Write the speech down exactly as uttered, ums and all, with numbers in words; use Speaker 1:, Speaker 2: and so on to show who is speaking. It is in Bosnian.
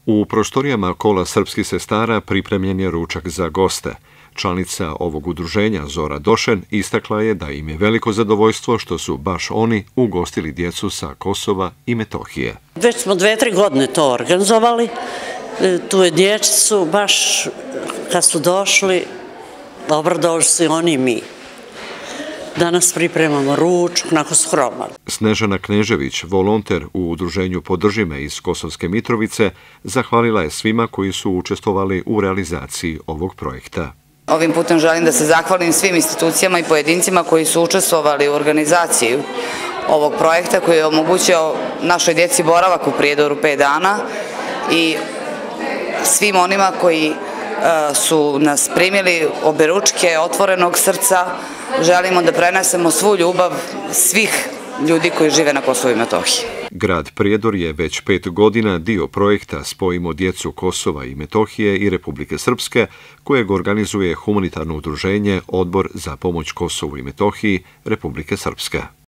Speaker 1: U prostorijama Kola srpskih sestara pripremljen je ručak za goste. Članica ovog udruženja Zora Došen istakla je da im je veliko zadovoljstvo što su baš oni ugostili djecu sa Kosova i Metohije.
Speaker 2: Već smo dve, tri godine to organizovali. Tu je dječicu, baš kad su došli, dobrodošli su i oni i mi. Danas pripremamo ručak, nakon su hromali.
Speaker 1: Snežana Knežević, volonter u udruženju Podrži me iz Kosovske Mitrovice, zahvalila je svima koji su učestvovali u realizaciji ovog projekta.
Speaker 3: Ovim putem želim da se zahvalim svim institucijama i pojedincima koji su učestvovali u organizaciji ovog projekta koji je omogućio našoj djeci boravak u Prijedoru pet dana i svim onima koji su nas primili oberučke, otvorenog srca. Želimo da prenesemo svu ljubav svih ljudi koji žive na Kosovu i Metohiji.
Speaker 1: Grad Prijedor je već pet godina dio projekta Spojimo djecu Kosova i Metohije i Republike Srpske, kojeg organizuje humanitarno udruženje Odbor za pomoć Kosovu i Metohiji Republike Srpske.